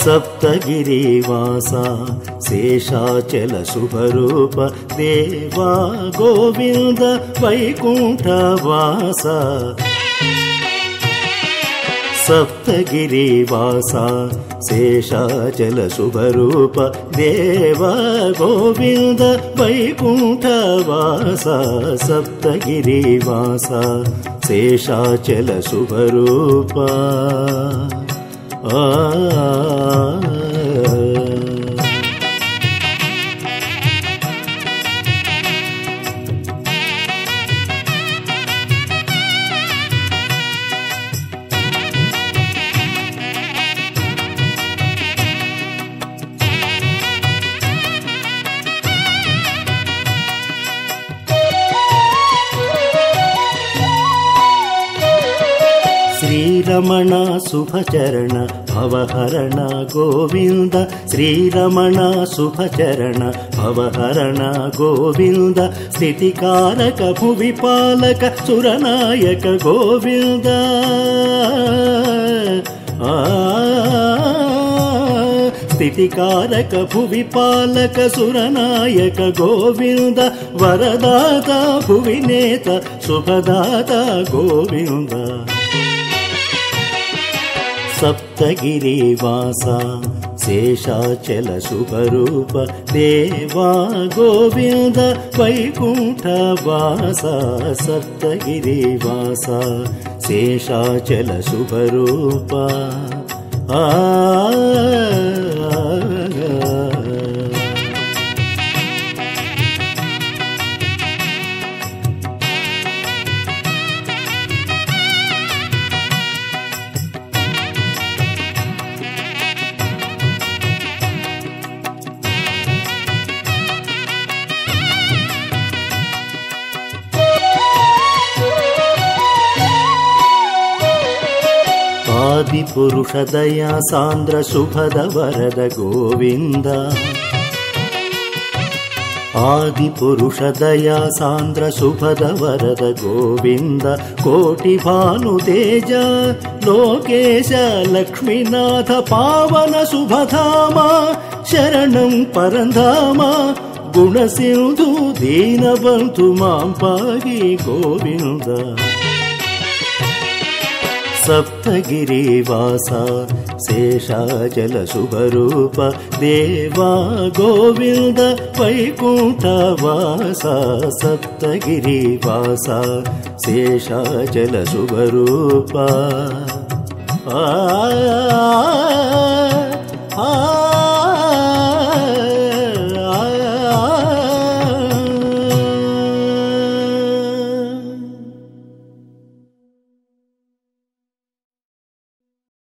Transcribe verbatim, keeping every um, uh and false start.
सप्तगिरि वासा शेषाचल शुभरूप देवा गोविन्द वैकुण्ठ वासा सप्तगिरि वासा शेषाचल शुभरूप देवा गोविन्द वैकुण्ठ वासा सप्तगिरि वासा शेषाचल शुभरूप आ श्रीरमण शुभचरण भवहरण गोविन्द श्रीरमण शुभचरण भवहरण गोविन्द स्थितिकारक भुविपालक सुरनायक गोविन्द आ स्थितिकारक भुविपालक सुरनायक गोविन्द वरदाता भुविनेता शुभदाता गोविन्द सप्तगिरि वासा शेषाचल शुभरूप देवा गोविन्द वैकुण्ठ वासा सप्तगिरि वासा शेषाचल शुभरूप आ आदिपुरुष दया सान्द्र शुभद वरद गोविन्द आदिपुरुष दया सान्द्र शुभद वरद गोविन्द कोटि भानु तेज लोकेश लक्ष्मीनाथ पावन शुभधाम शरणं परंधाम गुणसिन्धु दीनबन्धु मां पाहि गोविन्द सप्तगिरि वासा शेषाचल शुभरूप देवा गोविन्द वैकुण्ठ वासा सप्तगिरि वासा शेषाचल शुभरूप आ